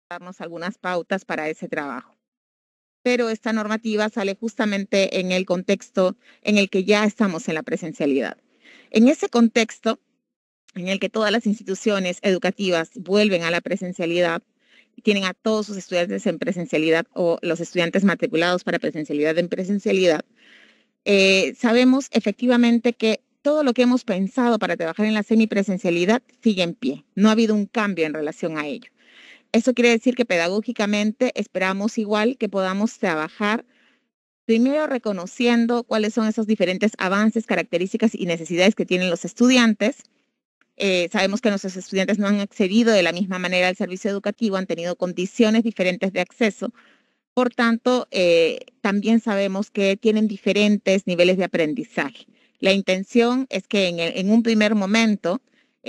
darnos algunas pautas para ese trabajo. Pero esta normativa sale justamente en el contexto en el que ya estamos en la presencialidad. En ese contexto en el que todas las instituciones educativas vuelven a la presencialidad, tienen a todos sus estudiantes en presencialidad o los estudiantes matriculados para presencialidad en presencialidad, sabemos efectivamente que todo lo que hemos pensado para trabajar en la semipresencialidad sigue en pie. No ha habido un cambio en relación a ello. Eso quiere decir que pedagógicamente esperamos igual que podamos trabajar primero reconociendo cuáles son esos diferentes avances, características y necesidades que tienen los estudiantes. Sabemos que nuestros estudiantes no han accedido de la misma manera al servicio educativo, han tenido condiciones diferentes de acceso. Por tanto, también sabemos que tienen diferentes niveles de aprendizaje. La intención es que en un primer momento,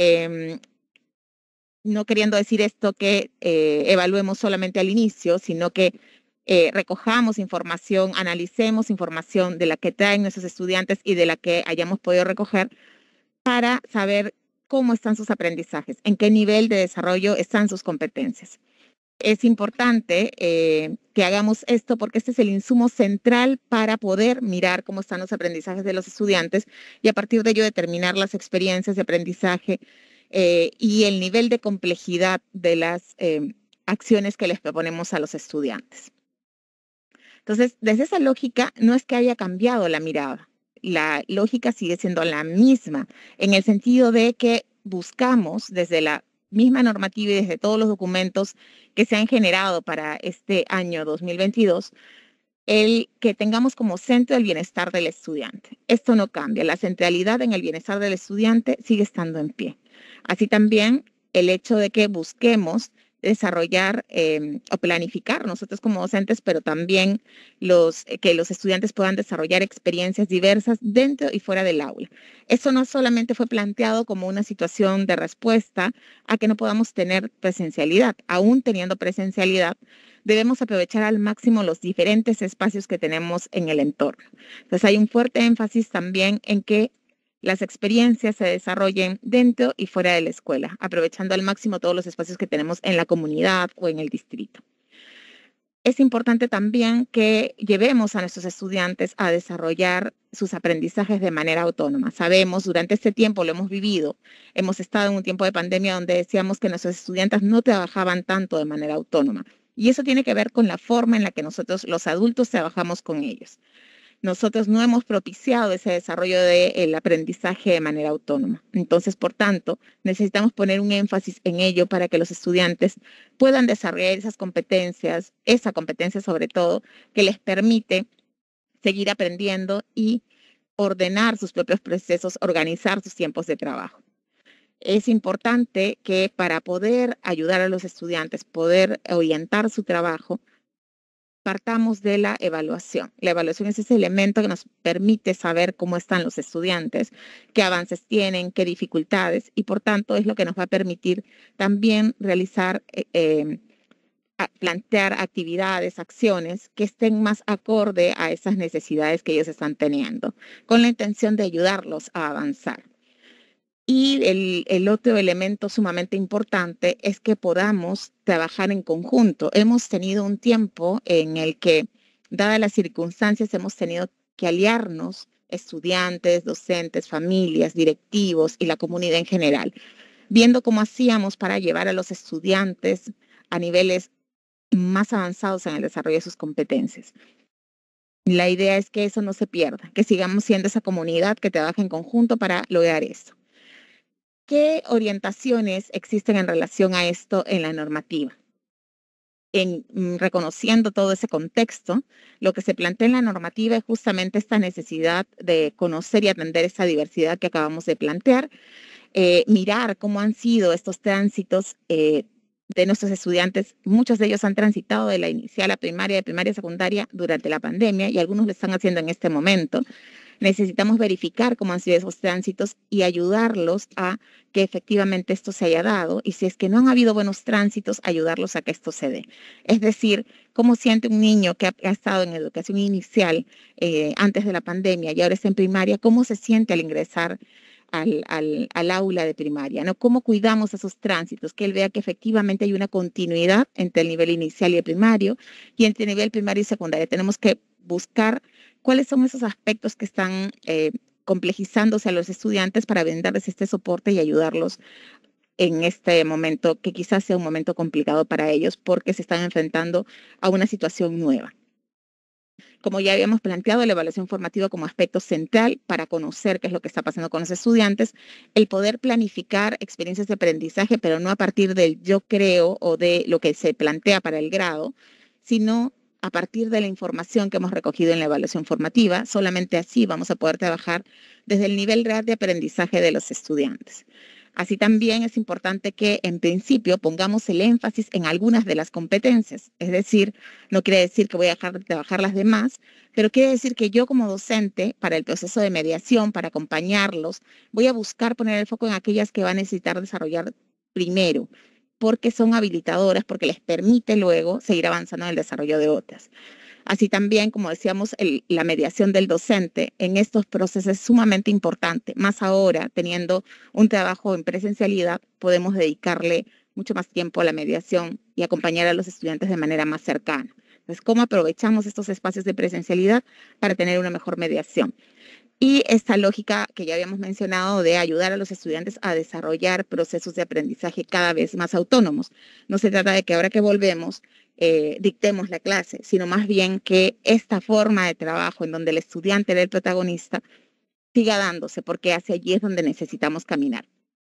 no queriendo decir esto que evaluemos solamente al inicio, sino que recojamos información, analicemos información de la que traen nuestros estudiantes y de la que hayamos podido recoger para saber cómo están sus aprendizajes, en qué nivel de desarrollo están sus competencias. Es importante que hagamos esto porque este es el insumo central para poder mirar cómo están los aprendizajes de los estudiantes y a partir de ello determinar las experiencias de aprendizaje y el nivel de complejidad de las acciones que les proponemos a los estudiantes. Entonces, desde esa lógica, no es que haya cambiado la mirada. La lógica sigue siendo la misma, en el sentido de que buscamos desde la misma normativa y desde todos los documentos que se han generado para este año 2022, el que tengamos como centro el bienestar del estudiante. Esto no cambia, la centralidad en el bienestar del estudiante sigue estando en pie. Así también el hecho de que busquemos desarrollar o planificar nosotros como docentes, pero también que los estudiantes puedan desarrollar experiencias diversas dentro y fuera del aula. Eso no solamente fue planteado como una situación de respuesta a que no podamos tener presencialidad. Aún teniendo presencialidad, debemos aprovechar al máximo los diferentes espacios que tenemos en el entorno. Entonces hay un fuerte énfasis también en que las experiencias se desarrollen dentro y fuera de la escuela, aprovechando al máximo todos los espacios que tenemos en la comunidad o en el distrito. Es importante también que llevemos a nuestros estudiantes a desarrollar sus aprendizajes de manera autónoma. Sabemos, durante este tiempo lo hemos vivido, hemos estado en un tiempo de pandemia donde decíamos que nuestros estudiantes no trabajaban tanto de manera autónoma. Y eso tiene que ver con la forma en la que nosotros, los adultos, trabajamos con ellos. Nosotros no hemos propiciado ese desarrollo del aprendizaje de manera autónoma. Entonces, por tanto, necesitamos poner un énfasis en ello para que los estudiantes puedan desarrollar esas competencias, esa competencia sobre todo, que les permite seguir aprendiendo y ordenar sus propios procesos, organizar sus tiempos de trabajo. Es importante que para poder ayudar a los estudiantes, poder orientar su trabajo, partamos de la evaluación. La evaluación es ese elemento que nos permite saber cómo están los estudiantes, qué avances tienen, qué dificultades, y por tanto es lo que nos va a permitir también realizar, plantear actividades, acciones que estén más acorde a esas necesidades que ellos están teniendo, con la intención de ayudarlos a avanzar. Y el otro elemento sumamente importante es que podamos trabajar en conjunto. Hemos tenido un tiempo en el que, dadas las circunstancias, hemos tenido que aliarnos, estudiantes, docentes, familias, directivos y la comunidad en general, viendo cómo hacíamos para llevar a los estudiantes a niveles más avanzados en el desarrollo de sus competencias. La idea es que eso no se pierda, que sigamos siendo esa comunidad que trabaja en conjunto para lograr eso. ¿Qué orientaciones existen en relación a esto en la normativa? Reconociendo todo ese contexto, lo que se plantea en la normativa es justamente esta necesidad de conocer y atender esa diversidad que acabamos de plantear, mirar cómo han sido estos tránsitos de nuestros estudiantes. Muchos de ellos han transitado de la inicial a primaria, de primaria a secundaria durante la pandemia y algunos lo están haciendo en este momento. Necesitamos verificar cómo han sido esos tránsitos y ayudarlos a que efectivamente esto se haya dado y si es que no han habido buenos tránsitos, ayudarlos a que esto se dé. Es decir, cómo siente un niño que ha estado en educación inicial antes de la pandemia y ahora está en primaria, cómo se siente al ingresar al aula de primaria, ¿no? ¿Cómo cuidamos esos tránsitos? Que él vea que efectivamente hay una continuidad entre el nivel inicial y el primario y entre el nivel primario y secundario. Tenemos que buscar cuáles son esos aspectos que están complejizándose a los estudiantes para brindarles este soporte y ayudarlos en este momento, que quizás sea un momento complicado para ellos porque se están enfrentando a una situación nueva. Como ya habíamos planteado, la evaluación formativa como aspecto central para conocer qué es lo que está pasando con los estudiantes, el poder planificar experiencias de aprendizaje, pero no a partir del yo creo o de lo que se plantea para el grado, sino a partir de la información que hemos recogido en la evaluación formativa. Solamente así vamos a poder trabajar desde el nivel real de aprendizaje de los estudiantes. Así también es importante que en principio pongamos el énfasis en algunas de las competencias, es decir, no quiere decir que voy a dejar de trabajar las demás, pero quiere decir que yo como docente, para el proceso de mediación, para acompañarlos, voy a buscar poner el foco en aquellas que van a necesitar desarrollar primero, porque son habilitadoras, porque les permite luego seguir avanzando en el desarrollo de otras. Así también, como decíamos, la mediación del docente en estos procesos es sumamente importante. Más ahora, teniendo un trabajo en presencialidad, podemos dedicarle mucho más tiempo a la mediación y acompañar a los estudiantes de manera más cercana. Entonces, ¿cómo aprovechamos estos espacios de presencialidad para tener una mejor mediación? Y esta lógica que ya habíamos mencionado de ayudar a los estudiantes a desarrollar procesos de aprendizaje cada vez más autónomos. No se trata de que ahora que volvemos dictemos la clase, sino más bien que esta forma de trabajo en donde el estudiante era el protagonista siga dándose, porque hacia allí es donde necesitamos caminar.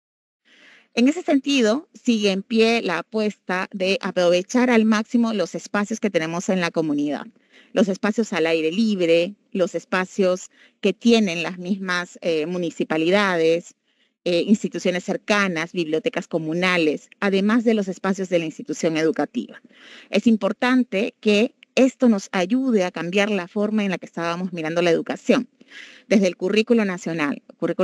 En ese sentido, sigue en pie la apuesta de aprovechar al máximo los espacios que tenemos en la comunidad, los espacios al aire libre, los espacios que tienen las mismas municipalidades, instituciones cercanas, bibliotecas comunales, además de los espacios de la institución educativa. Es importante que esto nos ayude a cambiar la forma en la que estábamos mirando la educación. Desde el currículo nacional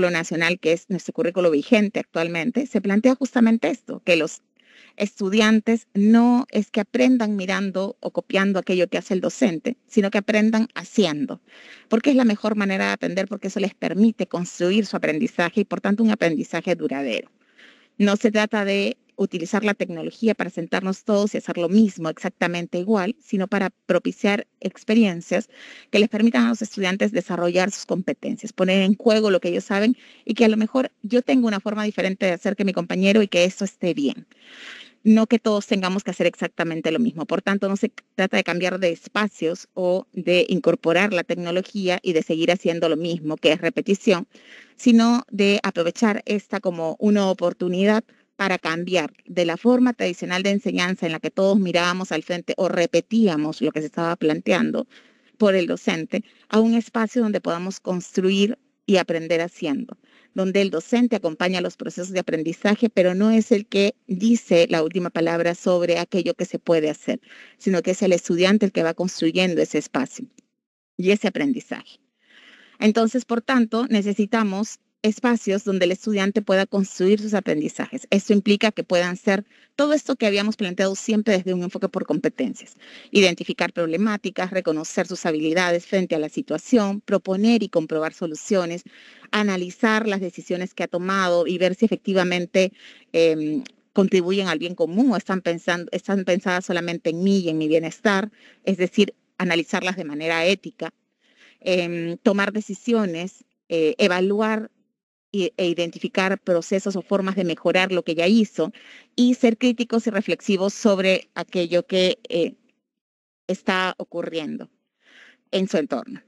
que es nuestro currículo vigente actualmente, se plantea justamente esto, que los estudiantes no es que aprendan mirando o copiando aquello que hace el docente, sino que aprendan haciendo, porque es la mejor manera de aprender, porque eso les permite construir su aprendizaje y por tanto un aprendizaje duradero. No se trata de utilizar la tecnología para sentarnos todos y hacer lo mismo exactamente igual, sino para propiciar experiencias que les permitan a los estudiantes desarrollar sus competencias, poner en juego lo que ellos saben y que a lo mejor yo tengo una forma diferente de hacer que mi compañero y que eso esté bien. No que todos tengamos que hacer exactamente lo mismo. Por tanto, no se trata de cambiar de espacios o de incorporar la tecnología y de seguir haciendo lo mismo, que es repetición, sino de aprovechar esta como una oportunidad para cambiar de la forma tradicional de enseñanza en la que todos mirábamos al frente o repetíamos lo que se estaba planteando por el docente, a un espacio donde podamos construir y aprender haciendo, donde el docente acompaña los procesos de aprendizaje, pero no es el que dice la última palabra sobre aquello que se puede hacer, sino que es el estudiante el que va construyendo ese espacio y ese aprendizaje. Entonces, por tanto, necesitamos espacios donde el estudiante pueda construir sus aprendizajes. Esto implica que puedan ser todo esto que habíamos planteado siempre desde un enfoque por competencias. Identificar problemáticas, reconocer sus habilidades frente a la situación, proponer y comprobar soluciones, analizar las decisiones que ha tomado y ver si efectivamente contribuyen al bien común o están pensadas solamente en mí y en mi bienestar, es decir, analizarlas de manera ética. Tomar decisiones, evaluar e identificar procesos o formas de mejorar lo que ya hizo y ser críticos y reflexivos sobre aquello que está ocurriendo en su entorno.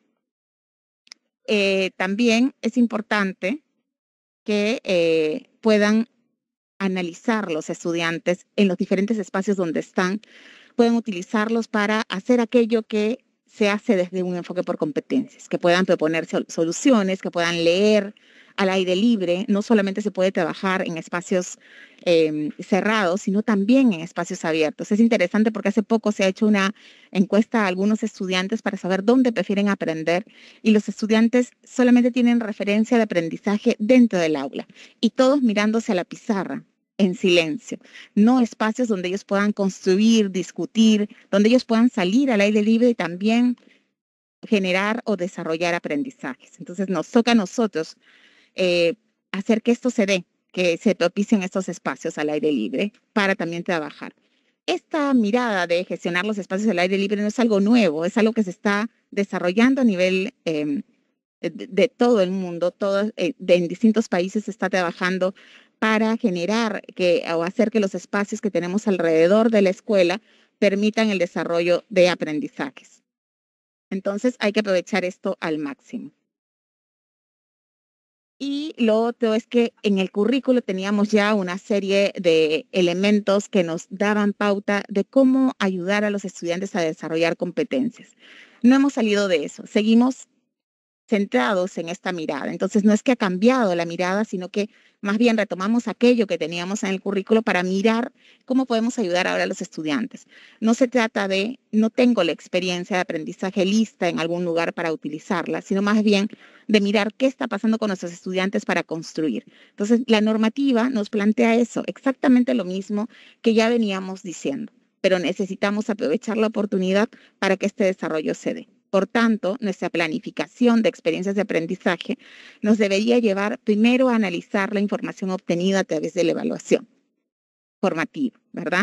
También es importante que puedan analizar los estudiantes en los diferentes espacios donde están, pueden utilizarlos para hacer aquello que se hace desde un enfoque por competencias, que puedan proponer soluciones, que puedan leer al aire libre. No solamente se puede trabajar en espacios cerrados, sino también en espacios abiertos. Es interesante porque hace poco se ha hecho una encuesta a algunos estudiantes para saber dónde prefieren aprender y los estudiantes solamente tienen referencia de aprendizaje dentro del aula y todos mirándose a la pizarra en silencio, no espacios donde ellos puedan construir, discutir, donde ellos puedan salir al aire libre y también generar o desarrollar aprendizajes. Entonces nos toca a nosotros hacer que esto se dé, que se propicien estos espacios al aire libre para también trabajar. Esta mirada de gestionar los espacios al aire libre no es algo nuevo, es algo que se está desarrollando a nivel de todo el mundo, en distintos países se está trabajando para generar o hacer que los espacios que tenemos alrededor de la escuela permitan el desarrollo de aprendizajes. Entonces hay que aprovechar esto al máximo. Y lo otro es que en el currículo teníamos ya una serie de elementos que nos daban pauta de cómo ayudar a los estudiantes a desarrollar competencias. No hemos salido de eso, seguimos centrados en esta mirada. Entonces, no es que ha cambiado la mirada, sino que más bien retomamos aquello que teníamos en el currículo para mirar cómo podemos ayudar ahora a los estudiantes. No se trata de, no tengo la experiencia de aprendizaje lista en algún lugar para utilizarla, sino más bien de mirar qué está pasando con nuestros estudiantes para construir. Entonces, la normativa nos plantea eso, exactamente lo mismo que ya veníamos diciendo, pero necesitamos aprovechar la oportunidad para que este desarrollo se dé. Por tanto, nuestra planificación de experiencias de aprendizaje nos debería llevar primero a analizar la información obtenida a través de la evaluación formativa, ¿verdad?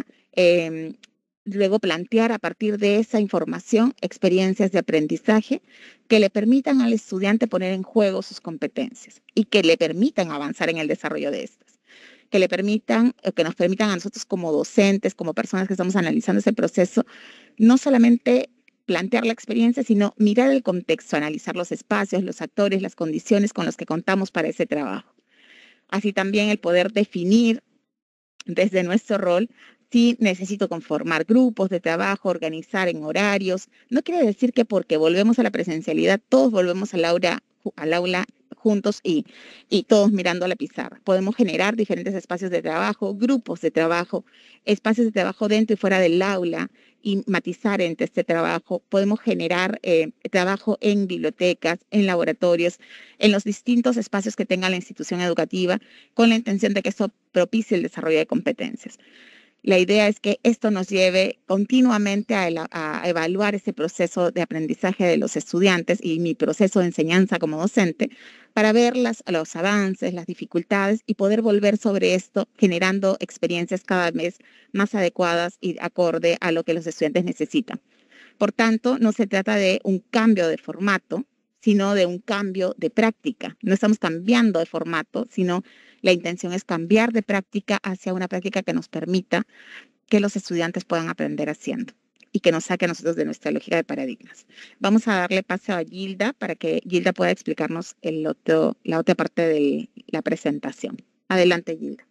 Luego plantear a partir de esa información experiencias de aprendizaje que le permitan al estudiante poner en juego sus competencias y que le permitan avanzar en el desarrollo de estas, que nos permitan a nosotros como docentes, como personas que estamos analizando ese proceso, no solamente plantear la experiencia, sino mirar el contexto, analizar los espacios, los actores, las condiciones con los que contamos para ese trabajo. Así también el poder definir desde nuestro rol si necesito conformar grupos de trabajo, organizar en horarios. No quiere decir que porque volvemos a la presencialidad, todos volvemos al aula juntos y todos mirando a la pizarra. Podemos generar diferentes espacios de trabajo, grupos de trabajo, espacios de trabajo dentro y fuera del aula y matizar entre este trabajo. Podemos generar trabajo en bibliotecas, en laboratorios, en los distintos espacios que tenga la institución educativa con la intención de que eso propicie el desarrollo de competencias. La idea es que esto nos lleve continuamente a evaluar ese proceso de aprendizaje de los estudiantes y mi proceso de enseñanza como docente para ver los avances, las dificultades y poder volver sobre esto generando experiencias cada vez más adecuadas y acorde a lo que los estudiantes necesitan. Por tanto, no se trata de un cambio de formato, sino de un cambio de práctica. No estamos cambiando de formato, sino la intención es cambiar de práctica hacia una práctica que nos permita que los estudiantes puedan aprender haciendo y que nos saque a nosotros de nuestra lógica de paradigmas. Vamos a darle paso a Gilda para que Gilda pueda explicarnos la otra parte de la presentación. Adelante, Gilda.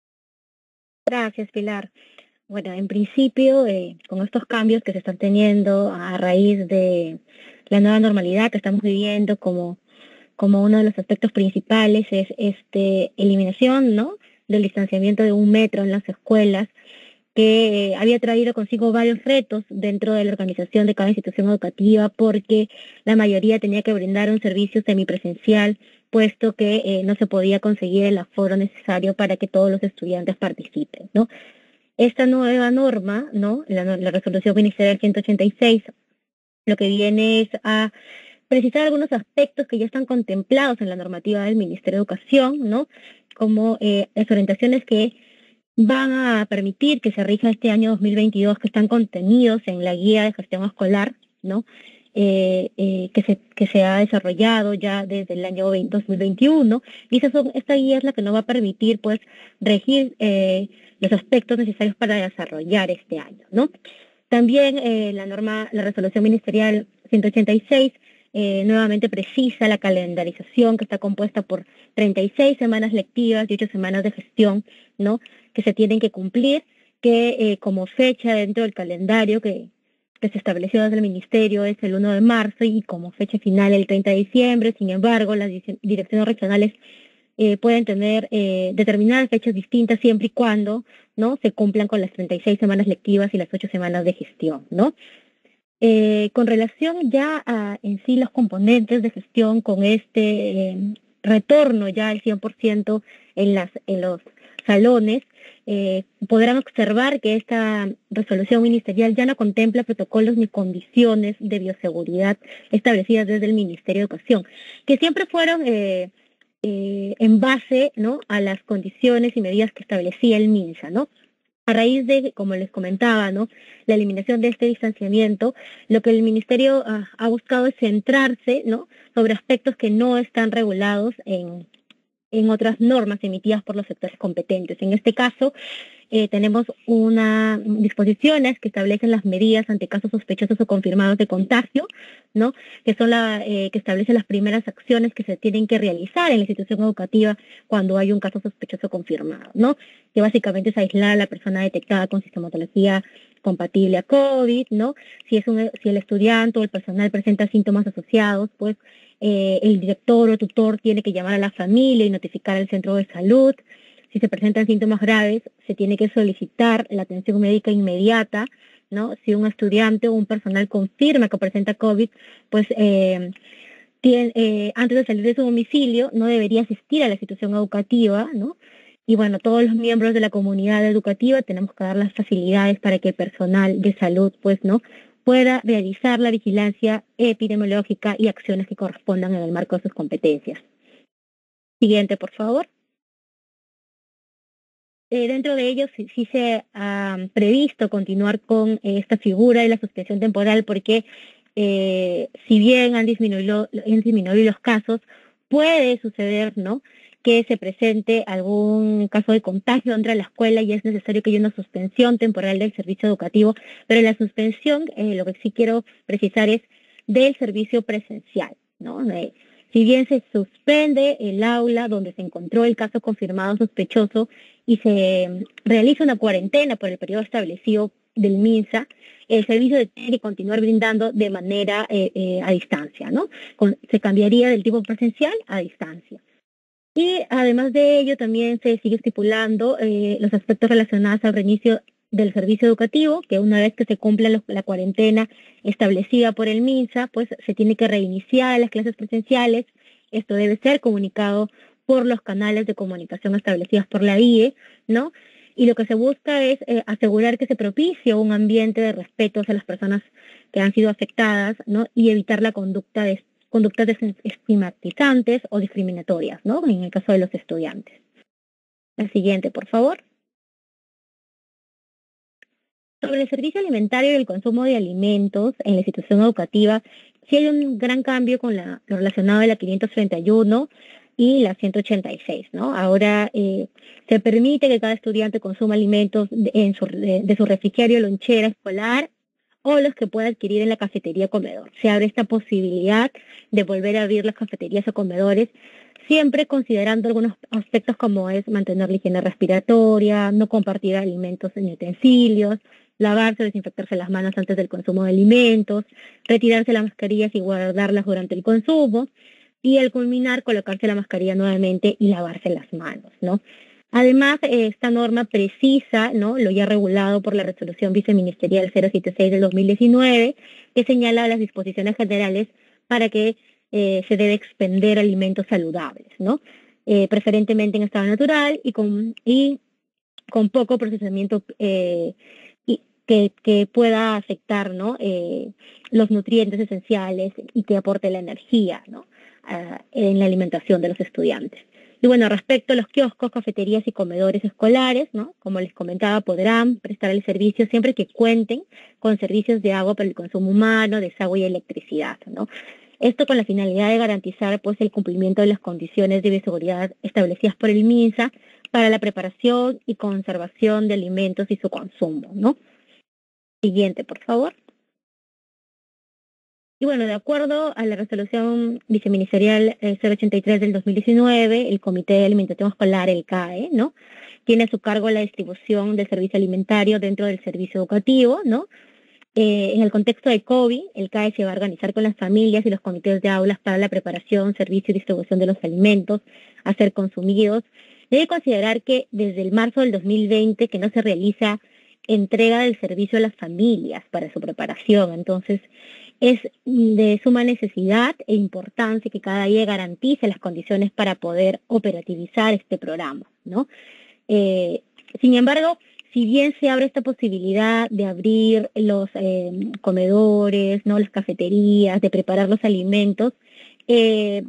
Gracias, Pilar. Bueno, en principio, con estos cambios que se están teniendo a raíz de la nueva normalidad que estamos viviendo, como uno de los aspectos principales es eliminación, ¿no?, del distanciamiento de 1 metro en las escuelas, que había traído consigo varios retos dentro de la organización de cada institución educativa, porque la mayoría tenía que brindar un servicio semipresencial, puesto que no se podía conseguir el aforo necesario para que todos los estudiantes participen, ¿no? Esta nueva norma, ¿no?, la resolución ministerial 186, lo que viene es a precisar algunos aspectos que ya están contemplados en la normativa del Ministerio de Educación, ¿no?, como las orientaciones que van a permitir que se rija este año 2022, que están contenidos en la guía de gestión escolar, ¿no?, que se ha desarrollado ya desde el año 2021, y esta guía es la que nos va a permitir, pues, regir los aspectos necesarios para desarrollar este año, ¿no? También la resolución ministerial 186 nuevamente precisa la calendarización, que está compuesta por 36 semanas lectivas y 8 semanas de gestión, ¿no?, que se tienen que cumplir, que como fecha dentro del calendario que se estableció desde el Ministerio es el 1 de marzo y como fecha final el 30 de diciembre. Sin embargo, las direcciones regionales pueden tener determinadas fechas distintas siempre y cuando, ¿no?, se cumplan con las 36 semanas lectivas y las 8 semanas de gestión, ¿no? Con relación ya a en sí los componentes de gestión, con retorno ya al 100% en los salones, podrán observar que esta resolución ministerial ya no contempla protocolos ni condiciones de bioseguridad establecidas desde el Ministerio de Educación, que siempre fueron en base, ¿no?, a las condiciones y medidas que establecía el MINSA, ¿no? A raíz de, como les comentaba, ¿no?, la eliminación de este distanciamiento, lo que el Ministerio ha buscado es centrarse, ¿no?, sobre aspectos que no están regulados en otras normas emitidas por los sectores competentes. En este caso, tenemos unas disposiciones que establecen las medidas ante casos sospechosos o confirmados de contagio, ¿no?, que son que establecen las primeras acciones que se tienen que realizar en la institución educativa cuando hay un caso sospechoso confirmado, ¿no?, que básicamente es aislar a la persona detectada con sintomatología compatible a COVID, ¿no? Si el estudiante o el personal presenta síntomas asociados, pues el director o tutor tiene que llamar a la familia y notificar al centro de salud. Si se presentan síntomas graves, se tiene que solicitar la atención médica inmediata, ¿no? Si un estudiante o un personal confirma que presenta COVID, pues antes de salir de su domicilio no debería asistir a la institución educativa, ¿no? Y bueno, todos los miembros de la comunidad educativa tenemos que dar las facilidades para que el personal de salud, pues, ¿no?, pueda realizar la vigilancia epidemiológica y acciones que correspondan en el marco de sus competencias. Siguiente, por favor. Dentro de ellos sí se ha previsto continuar con esta figura de la suspensión temporal porque si bien han disminuido los casos, puede suceder, ¿no?, que se presente algún caso de contagio dentro de la escuela y es necesario que haya una suspensión temporal del servicio educativo, pero la suspensión, lo que sí quiero precisar es del servicio presencial, ¿no? Si bien se suspende el aula donde se encontró el caso confirmado sospechoso y se realiza una cuarentena por el periodo establecido del MINSA, el servicio tiene que continuar brindando de manera a distancia, ¿no? Se cambiaría del tipo presencial a distancia. Y además de ello, también se sigue estipulando los aspectos relacionados al reinicio del servicio educativo, que una vez que se cumpla la cuarentena establecida por el MINSA, pues se tiene que reiniciar las clases presenciales. Esto debe ser comunicado por los canales de comunicación establecidos por la IE, ¿no? Y lo que se busca es asegurar que se propicie un ambiente de respeto hacia las personas que han sido afectadas, ¿no?, y evitar la conductas estigmatizantes o discriminatorias, ¿no?, en el caso de los estudiantes. La siguiente, por favor. Sobre el servicio alimentario y el consumo de alimentos en la institución educativa, sí hay un gran cambio con lo relacionado a la 531 y la 186, ¿no? Ahora se permite que cada estudiante consuma alimentos de su refrigerio, lonchera escolar o los que pueda adquirir en la cafetería comedor. Se abre esta posibilidad de volver a abrir las cafeterías o comedores, siempre considerando algunos aspectos como es mantener la higiene respiratoria, no compartir alimentos en utensilios, lavarse o desinfectarse las manos antes del consumo de alimentos, retirarse las mascarillas y guardarlas durante el consumo, y al culminar colocarse la mascarilla nuevamente y lavarse las manos, ¿no? Además, esta norma precisa, ¿no?, lo ya regulado por la resolución viceministerial 076 del 2019, que señala las disposiciones generales para que se debe expender alimentos saludables, ¿no? Preferentemente en estado natural y con poco procesamiento que pueda afectar, ¿no?, los nutrientes esenciales y que aporte la energía, ¿no?, en la alimentación de los estudiantes. Y bueno, respecto a los kioscos, cafeterías y comedores escolares, ¿no?, como les comentaba, podrán prestar el servicio siempre que cuenten con servicios de agua para el consumo humano, desagüe y electricidad, ¿no? Esto con la finalidad de garantizar, pues, el cumplimiento de las condiciones de bioseguridad establecidas por el MINSA para la preparación y conservación de alimentos y su consumo, ¿no? Siguiente, por favor. Y bueno, de acuerdo a la resolución viceministerial 083 del 2019, el Comité de Alimentación Escolar, el CAE, ¿no?, tiene a su cargo la distribución del servicio alimentario dentro del servicio educativo, ¿no? En el contexto de COVID, el CAE se va a organizar con las familias y los comités de aulas para la preparación, servicio y distribución de los alimentos a ser consumidos. Debe considerar que desde el marzo del 2020 que no se realiza entrega del servicio a las familias para su preparación. Entonces, es de suma necesidad e importancia que cada día garantice las condiciones para poder operativizar este programa, ¿no? Sin embargo, si bien se abre esta posibilidad de abrir los comedores, ¿no?, las cafeterías, de preparar los alimentos,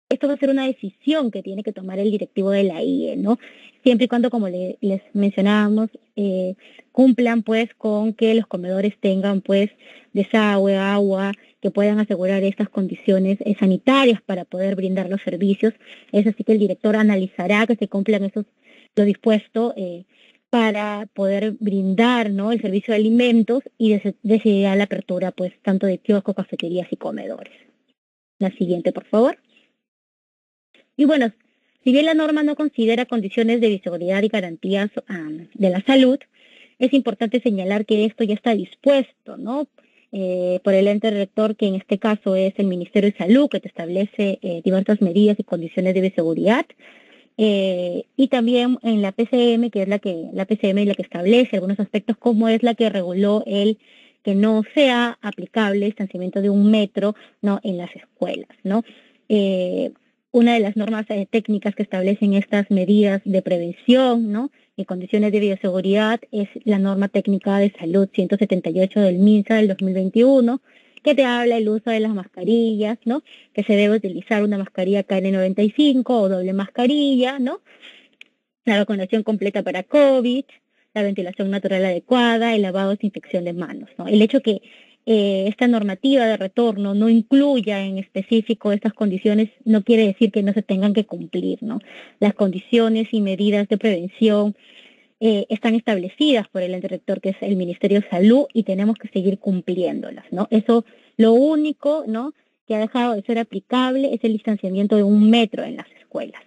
esto va a ser una decisión que tiene que tomar el directivo de la IE, ¿no? Siempre y cuando, como les mencionábamos, cumplan pues con que los comedores tengan pues desagüe, agua, que puedan asegurar estas condiciones sanitarias para poder brindar los servicios. Es así que el director analizará que se cumplan lo dispuesto para poder brindar, ¿no?, el servicio de alimentos y decidirá la apertura pues tanto de kioscos, cafeterías y comedores. La siguiente, por favor. Y bueno, si bien la norma no considera condiciones de bioseguridad y garantías de la salud, es importante señalar que esto ya está dispuesto, ¿no?, por el ente rector, que en este caso es el Ministerio de Salud, que te establece diversas medidas y condiciones de bioseguridad, y también en la PCM, que es la PCM es la que establece algunos aspectos, como es la que reguló el que no sea aplicable el distanciamiento de 1 metro, ¿no?, en las escuelas, ¿no? Una de las normas técnicas que establecen estas medidas de prevención, ¿no?, y condiciones de bioseguridad es la norma técnica de salud 178 del MINSA del 2021, que te habla del uso de las mascarillas, ¿no?, que se debe utilizar una mascarilla KN95 o doble mascarilla, ¿no?, la vacunación completa para COVID, la ventilación natural adecuada, el lavado y desinfección de manos, ¿no? El hecho que esta normativa de retorno no incluya en específico estas condiciones no quiere decir que no se tengan que cumplir, ¿no? Las condiciones y medidas de prevención están establecidas por el ente rector, que es el Ministerio de Salud, y tenemos que seguir cumpliéndolas, ¿no? Eso, lo único, ¿no?, que ha dejado de ser aplicable es el distanciamiento de 1 metro en las escuelas.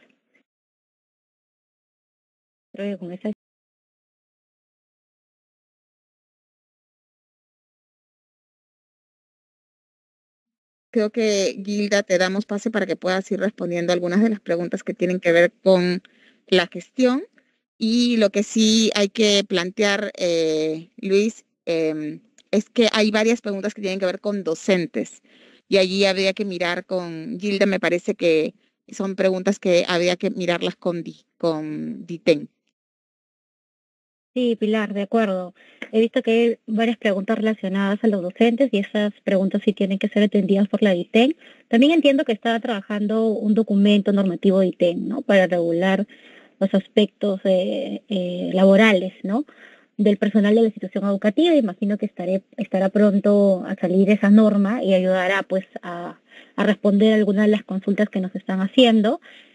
Creo que con esa... Creo que, Gilda, te damos pase para que puedas ir respondiendo algunas de las preguntas que tienen que ver con la gestión. Y lo que sí hay que plantear, Luis, es que hay varias preguntas que tienen que ver con docentes. Y allí habría que mirar con Gilda, me parece que son preguntas que habría que mirarlas con DITEN. Sí, Pilar, de acuerdo. He visto que hay varias preguntas relacionadas a los docentes y esas preguntas sí tienen que ser atendidas por la DITEN. También entiendo que está trabajando un documento normativo de DITEN, ¿no?, para regular los aspectos laborales, ¿no?, del personal de la institución educativa. Imagino que estará pronto a salir esa norma y ayudará pues a responder algunas de las consultas que nos están haciendo.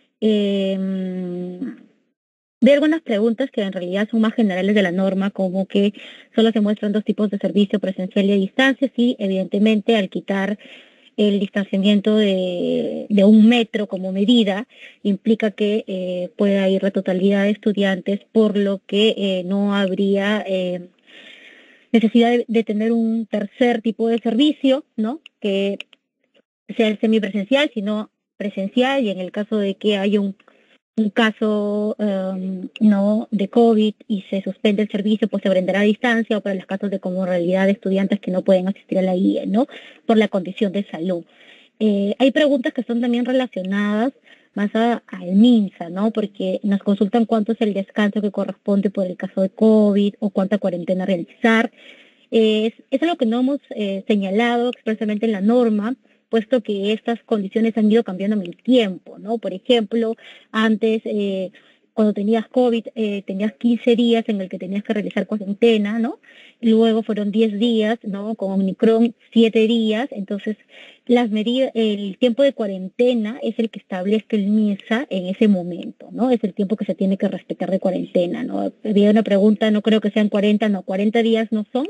De algunas preguntas que en realidad son más generales de la norma, como que solo se muestran 2 tipos de servicio, presencial y a distancia. Sí, evidentemente, al quitar el distanciamiento de 1 metro como medida, implica que pueda ir la totalidad de estudiantes, por lo que no habría necesidad de tener un tercer tipo de servicio, ¿no?, que sea el semipresencial, sino presencial, y en el caso de que haya un caso no de COVID y se suspende el servicio, pues se brindará a distancia, o para los casos de comorbilidad de estudiantes que no pueden asistir a la IE, ¿no?, por la condición de salud. Hay preguntas que son también relacionadas más al MINSA, ¿no?, porque nos consultan cuánto es el descanso que corresponde por el caso de COVID o cuánta cuarentena realizar. Es algo que no hemos señalado expresamente en la norma, puesto que estas condiciones han ido cambiando en el tiempo, ¿no? Por ejemplo, antes, cuando tenías COVID, tenías 15 días en el que tenías que realizar cuarentena, ¿no? Luego fueron 10 días, ¿no? Con Omicron, 7 días. Entonces, las medidas, el tiempo de cuarentena es el que establece el MINSA en ese momento, ¿no? Es el tiempo que se tiene que respetar de cuarentena, ¿no? Había una pregunta, no creo que sean 40, no, 40 días no son.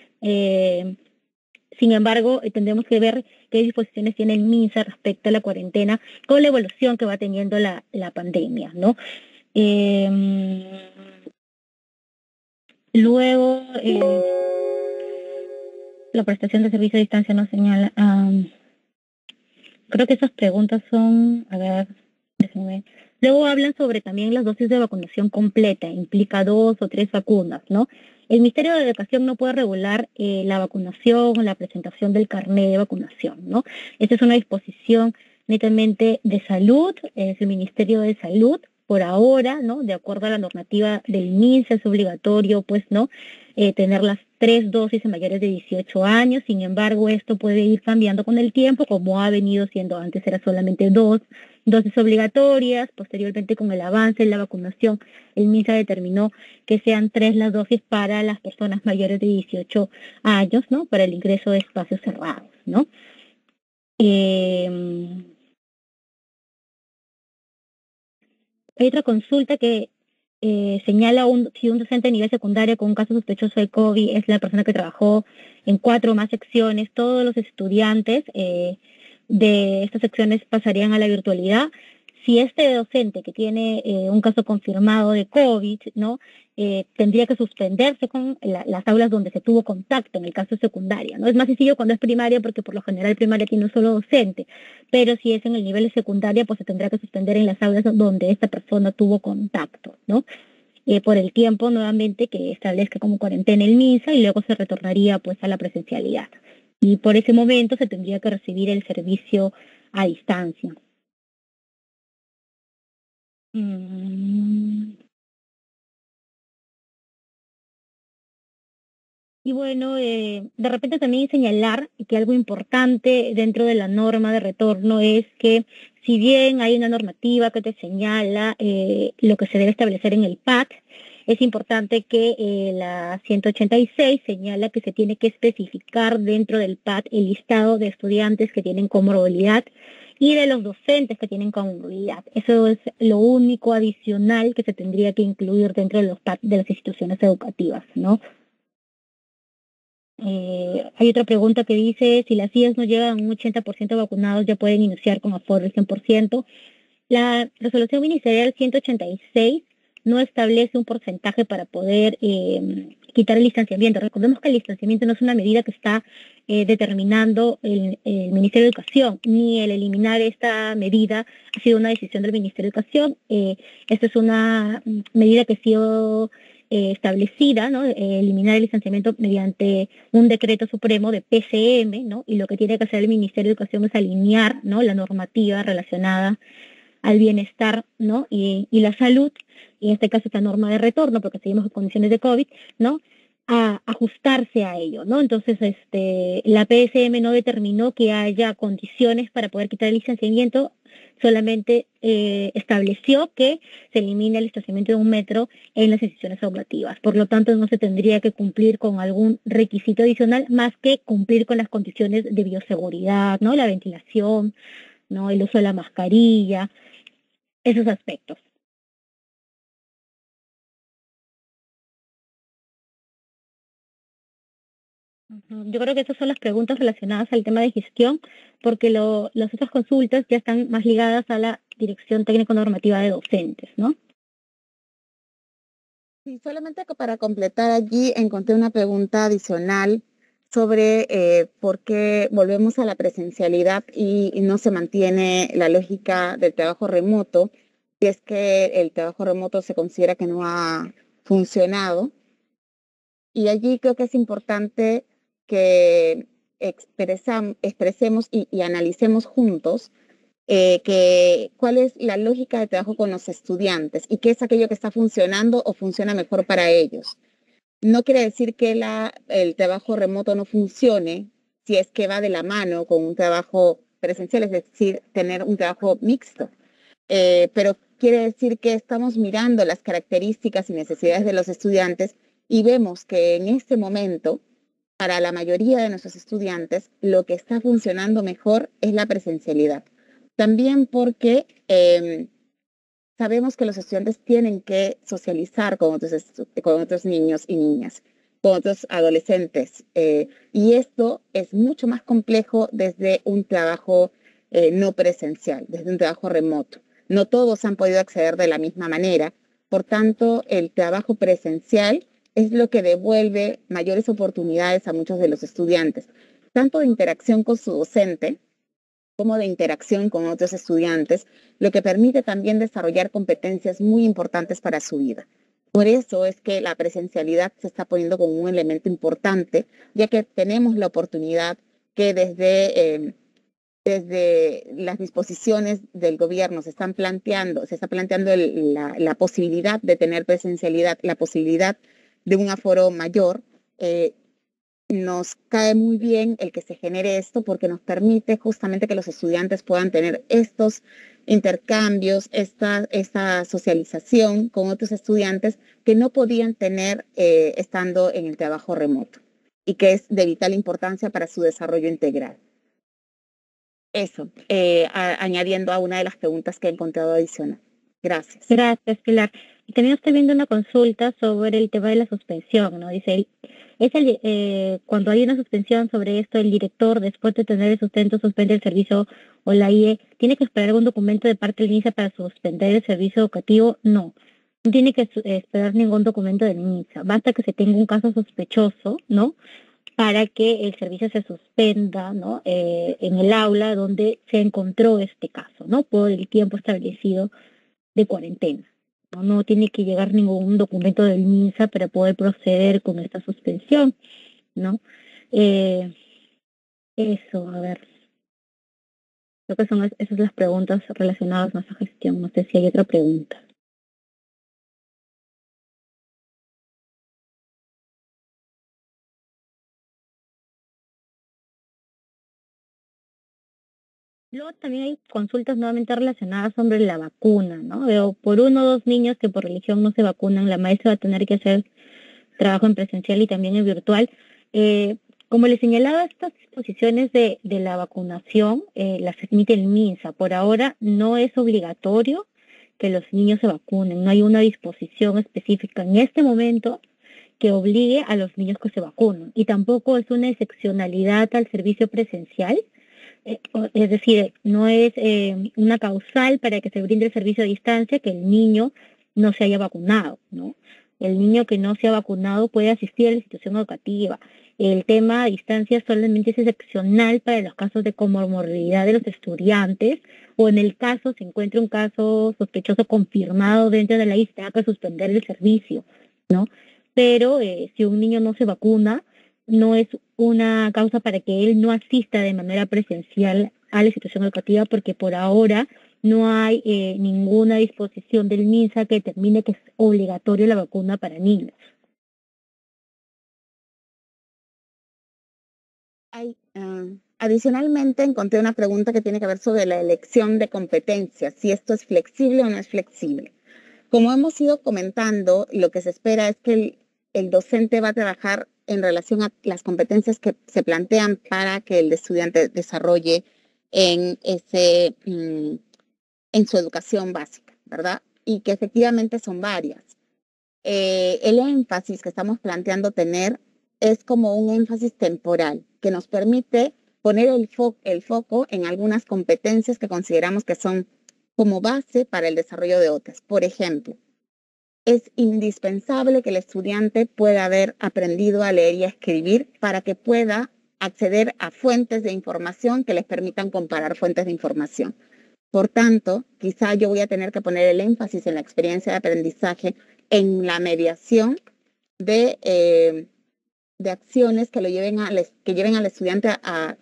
Sin embargo, tendremos que ver qué disposiciones tiene el MINSA respecto a la cuarentena con la evolución que va teniendo la pandemia, ¿no? Luego, la prestación de servicio a distancia no señala. Creo que esas preguntas son, a ver, déjenme. Luego hablan sobre también las dosis de vacunación completa, implica 2 o 3 vacunas, ¿no? El Ministerio de Educación no puede regular la vacunación o la presentación del carnet de vacunación, ¿no? Esta es una disposición netamente de salud, es el Ministerio de Salud. Por ahora, ¿no?, de acuerdo a la normativa del MINSA, es obligatorio, pues, ¿no?, tener 3 dosis en mayores de 18 años. Sin embargo, esto puede ir cambiando con el tiempo, como ha venido siendo antes, era solamente 2 dosis obligatorias. Posteriormente, con el avance en la vacunación, el MINSA determinó que sean 3 las dosis para las personas mayores de 18 años, ¿no? Para el ingreso de espacios cerrados, ¿no? Hay otra consulta que señala si un docente de nivel secundario con un caso sospechoso de COVID es la persona que trabajó en 4 o más secciones. Todos los estudiantes de estas secciones pasarían a la virtualidad. Si este docente que tiene un caso confirmado de COVID, ¿no? Tendría que suspenderse con las aulas donde se tuvo contacto, en el caso secundario, ¿no? Es más sencillo cuando es primaria, porque por lo general primaria tiene un solo docente, pero si es en el nivel de secundaria, pues se tendrá que suspender en las aulas donde esta persona tuvo contacto, ¿no? Por el tiempo nuevamente que establezca como cuarentena el MINSA, y luego se retornaría pues a la presencialidad. Y por ese momento se tendría que recibir el servicio a distancia. Y bueno, de repente también señalar que algo importante dentro de la norma de retorno es que, si bien hay una normativa que te señala lo que se debe establecer en el PAT, es importante que la 186 señala que se tiene que especificar dentro del PAT el listado de estudiantes que tienen comorbilidad y de los docentes que tienen comorbilidad. Eso es lo único adicional que se tendría que incluir dentro de los PAT de las instituciones educativas, ¿no? Hay otra pregunta que dice, si las IES no llegan a un 80% vacunados, ¿ya pueden iniciar con aforo del 100%? La resolución ministerial 186 no establece un porcentaje para poder quitar el distanciamiento. Recordemos que el distanciamiento no es una medida que está determinando el Ministerio de Educación, ni el eliminar esta medida ha sido una decisión del Ministerio de Educación. Esta es una medida que ha sido establecida, ¿no? Eliminar el distanciamiento mediante un decreto supremo de PCM, ¿no? Y lo que tiene que hacer el Ministerio de Educación es alinear, ¿no?, la normativa relacionada al bienestar, ¿no?, y la salud, y en este caso esta norma de retorno, porque seguimos en condiciones de COVID, ¿no?, a ajustarse a ello, ¿no? Entonces, la PSM no determinó que haya condiciones para poder quitar el licenciamiento, solamente estableció que se elimine el estacionamiento de 1 metro en las instituciones educativas. Por lo tanto, no se tendría que cumplir con algún requisito adicional más que cumplir con las condiciones de bioseguridad, ¿no?, la ventilación, ¿no?, el uso de la mascarilla, esos aspectos. Yo creo que esas son las preguntas relacionadas al tema de gestión, porque las otras consultas ya están más ligadas a la Dirección Técnico Normativa de Docentes, ¿no? Sí, solamente para completar allí, encontré una pregunta adicional sobre por qué volvemos a la presencialidad y no se mantiene la lógica del trabajo remoto, si es que el trabajo remoto se considera que no ha funcionado. Y allí creo que es importante que expresemos y analicemos juntos cuál es la lógica de trabajo con los estudiantes y qué es aquello que está funcionando o funciona mejor para ellos. No quiere decir que el trabajo remoto no funcione si es que va de la mano con un trabajo presencial, es decir, tener un trabajo mixto. Pero quiere decir que estamos mirando las características y necesidades de los estudiantes y vemos que en este momento, para la mayoría de nuestros estudiantes, lo que está funcionando mejor es la presencialidad. También porque sabemos que los estudiantes tienen que socializar con otros niños y niñas, con otros adolescentes. Y esto es mucho más complejo desde un trabajo no presencial, desde un trabajo remoto. No todos han podido acceder de la misma manera. Por tanto, el trabajo presencial es lo que devuelve mayores oportunidades a muchos de los estudiantes, tanto de interacción con su docente, como de interacción con otros estudiantes, lo que permite también desarrollar competencias muy importantes para su vida. Por eso es que la presencialidad se está poniendo como un elemento importante, ya que tenemos la oportunidad que desde las disposiciones del gobierno se está planteando la posibilidad de tener presencialidad, la posibilidad de un aforo mayor. nos cae muy bien el que se genere esto porque nos permite justamente que los estudiantes puedan tener estos intercambios, esta socialización con otros estudiantes que no podían tener estando en el trabajo remoto y que es de vital importancia para su desarrollo integral. Eso, añadiendo a una de las preguntas que he encontrado adicional. Gracias. Gracias, Pilar. Y también estoy viendo una consulta sobre el tema de la suspensión, ¿no? Dice, cuando hay una suspensión sobre esto, el director, después de tener el sustento, suspende el servicio o la IE, ¿tiene que esperar algún documento de parte del MINSA para suspender el servicio educativo? No, no tiene que esperar ningún documento del MINSA. Basta que se tenga un caso sospechoso, ¿no? Para que el servicio se suspenda, ¿no? En el aula donde se encontró este caso, ¿no? Por el tiempo establecido de cuarentena. No tiene que llegar ningún documento del MINSA para poder proceder con esta suspensión, ¿no? Eso, a ver. Creo que son esas las preguntas relacionadas más a gestión. No sé si hay otra pregunta. Luego también hay consultas nuevamente relacionadas sobre la vacuna, ¿no? Veo por 1 o 2 niños que por religión no se vacunan, la maestra va a tener que hacer trabajo en presencial y también en virtual. Como les señalaba, estas disposiciones de la vacunación las emite el MINSA. Por ahora no es obligatorio que los niños se vacunen. No hay una disposición específica en este momento que obligue a los niños que se vacunen. Y tampoco es una excepcionalidad al servicio presencial. Es decir, no es una causal para que se brinde el servicio a distancia que el niño no se haya vacunado, ¿no? El niño que no se ha vacunado puede asistir a la institución educativa. El tema a distancia solamente es excepcional para los casos de comorbilidad de los estudiantes o en el caso se encuentra un caso sospechoso confirmado dentro de la lista, hay que suspender el servicio, ¿no? Pero si un niño no se vacuna, no es una causa para que él no asista de manera presencial a la institución educativa porque por ahora no hay ninguna disposición del MINSA que determine que es obligatorio la vacuna para niños. Adicionalmente, encontré una pregunta que tiene que ver sobre la elección de competencias, si esto es flexible o no es flexible. Como hemos ido comentando, lo que se espera es que el docente va a trabajar en relación a las competencias que se plantean para que el estudiante desarrolle en su educación básica, ¿verdad? Y que efectivamente son varias. El énfasis que estamos planteando tener es como un énfasis temporal que nos permite poner el foco en algunas competencias que consideramos que son como base para el desarrollo de otras. Por ejemplo, es indispensable que el estudiante pueda haber aprendido a leer y a escribir para que pueda acceder a fuentes de información que les permitan comparar fuentes de información. Por tanto, quizá yo voy a tener que poner el énfasis en la experiencia de aprendizaje, en la mediación de acciones que lleven al estudiante a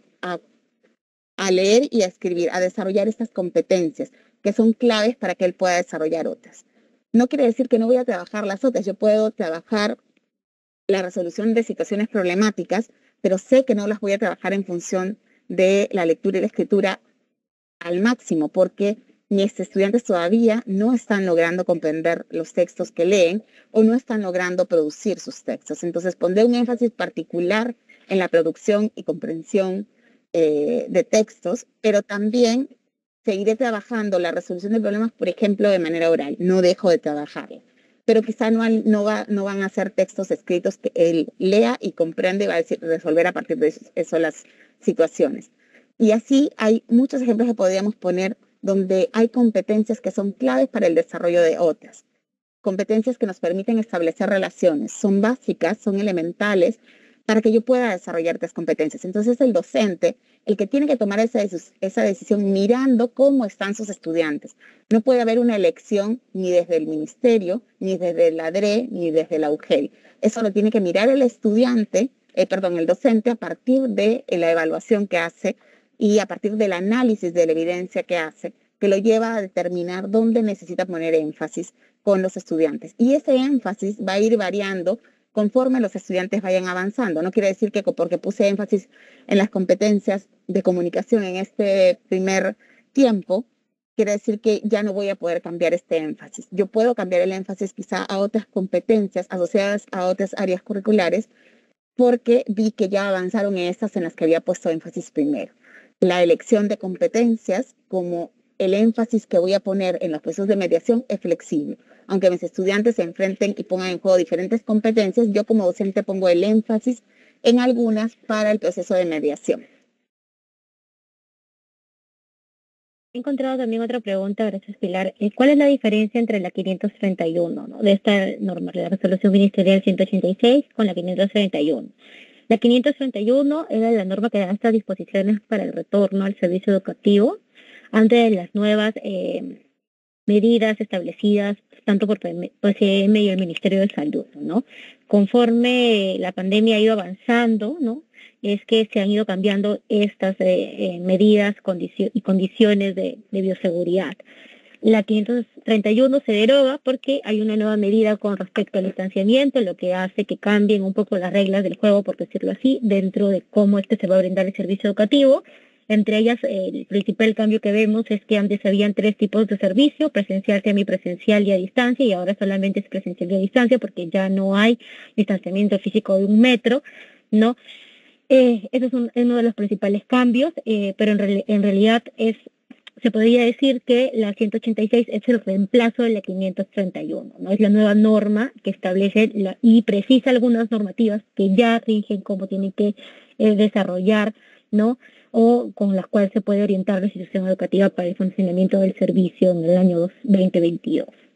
leer y a escribir, a desarrollar estas competencias que son claves para que él pueda desarrollar otras. No quiere decir que no voy a trabajar las otras, yo puedo trabajar la resolución de situaciones problemáticas, pero sé que no las voy a trabajar en función de la lectura y la escritura al máximo, porque mis estudiantes todavía no están logrando comprender los textos que leen o no están logrando producir sus textos. Entonces, pondré un énfasis particular en la producción y comprensión de textos, pero también seguiré trabajando la resolución de problemas, por ejemplo, de manera oral. No dejo de trabajarla. Pero quizá no van a ser textos escritos que él lea y comprende y va a resolver a partir de eso las situaciones. Y así hay muchos ejemplos que podríamos poner donde hay competencias que son claves para el desarrollo de otras. Competencias que nos permiten establecer relaciones. Son básicas, son elementales para que yo pueda desarrollar estas competencias. Entonces es el docente el que tiene que tomar esa decisión mirando cómo están sus estudiantes. No puede haber una elección ni desde el ministerio, ni desde la DRE, ni desde la UGEL. Eso lo tiene que mirar el el docente a partir de la evaluación que hace y a partir del análisis de la evidencia que hace, que lo lleva a determinar dónde necesita poner énfasis con los estudiantes. Y ese énfasis va a ir variando conforme los estudiantes vayan avanzando. No quiere decir que porque puse énfasis en las competencias de comunicación en este primer tiempo, quiere decir que ya no voy a poder cambiar este énfasis. Yo puedo cambiar el énfasis quizá a otras competencias asociadas a otras áreas curriculares porque vi que ya avanzaron en estas en las que había puesto énfasis primero. La elección de competencias como el énfasis que voy a poner en los procesos de mediación es flexible. Aunque mis estudiantes se enfrenten y pongan en juego diferentes competencias, yo como docente pongo el énfasis en algunas para el proceso de mediación. He encontrado también otra pregunta, gracias Pilar. ¿Cuál es la diferencia entre la 531, ¿no?, de esta norma, la resolución ministerial 186 con la 531? La 531 era la norma que da estas disposiciones para el retorno al servicio educativo antes de las nuevas medidas establecidas tanto por PCM y el Ministerio de Salud, ¿no? Conforme la pandemia ha ido avanzando, ¿no?, es que se han ido cambiando estas medidas y condiciones de bioseguridad. La 531 se deroga porque hay una nueva medida con respecto al distanciamiento, lo que hace que cambien un poco las reglas del juego, por decirlo así, dentro de cómo se va a brindar el servicio educativo. Entre ellas, el principal cambio que vemos es que antes habían 3 tipos de servicio: presencial, semipresencial y a distancia, y ahora solamente es presencial y a distancia porque ya no hay distanciamiento físico de 1 metro, ¿no? Ese es uno de los principales cambios, pero en realidad se podría decir que la 186 es el reemplazo de la 531, ¿no? Es la nueva norma que establece y precisa algunas normativas que ya rigen cómo tiene que desarrollar, ¿no?, o con las cuales se puede orientar la institución educativa para el funcionamiento del servicio en el año 2022.